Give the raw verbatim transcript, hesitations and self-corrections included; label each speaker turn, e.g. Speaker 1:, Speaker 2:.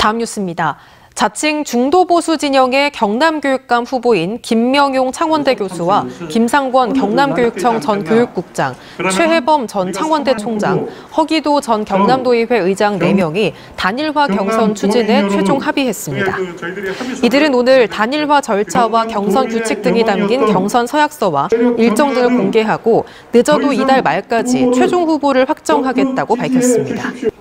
Speaker 1: 다음 뉴스입니다. 자칭 중도보수 진영의 경남교육감 후보인 김명용 창원대 교수와 김상권 경남교육청 전 교육국장, 최혜범 전 창원대 총장, 허기도 전 경남도의회 의장 네 명이 단일화 경선 추진에 최종 합의했습니다. 이들은 오늘 단일화 절차와 경선 규칙 등이 담긴 경선 서약서와 일정 등을 공개하고 늦어도 이달 말까지 최종 후보를 확정하겠다고 밝혔습니다.